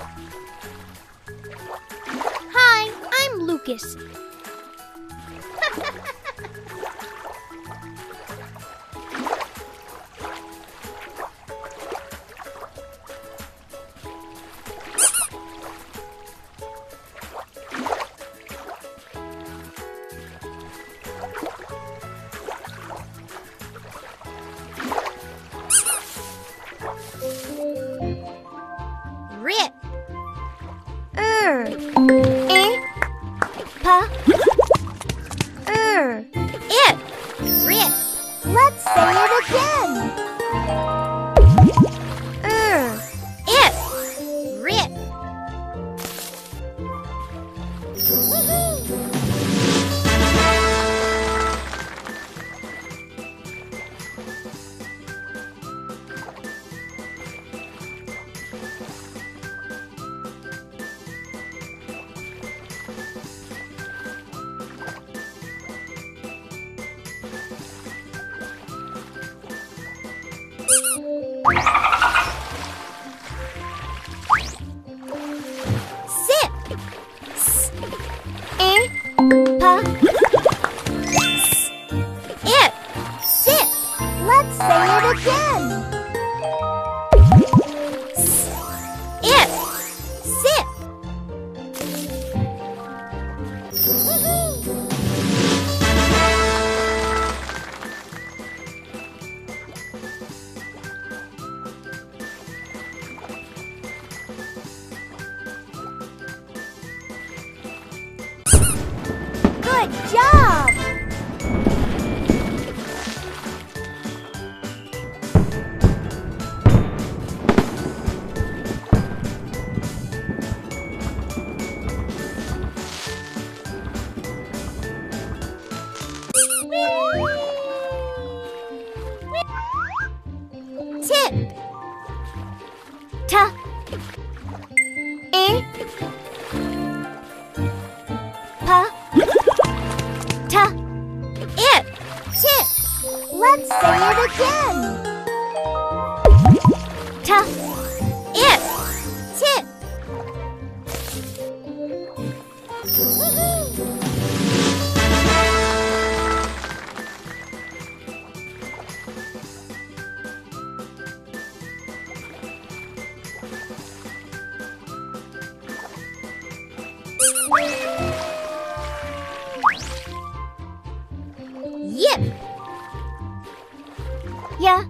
Hi, I'm Lucas. Rip. Pa. It. Rip. Let's say it again. It. Rip. Sit. Pa. It. Sit. Let's say it again. It. Sit. Good job. Tip. Ta. Pa. Ta. It. Tip. Let's say it again. Ta. It. Tip. Yip. Ya.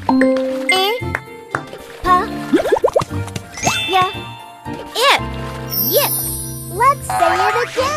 Pa. Ya. It. Yip. Let's say it again.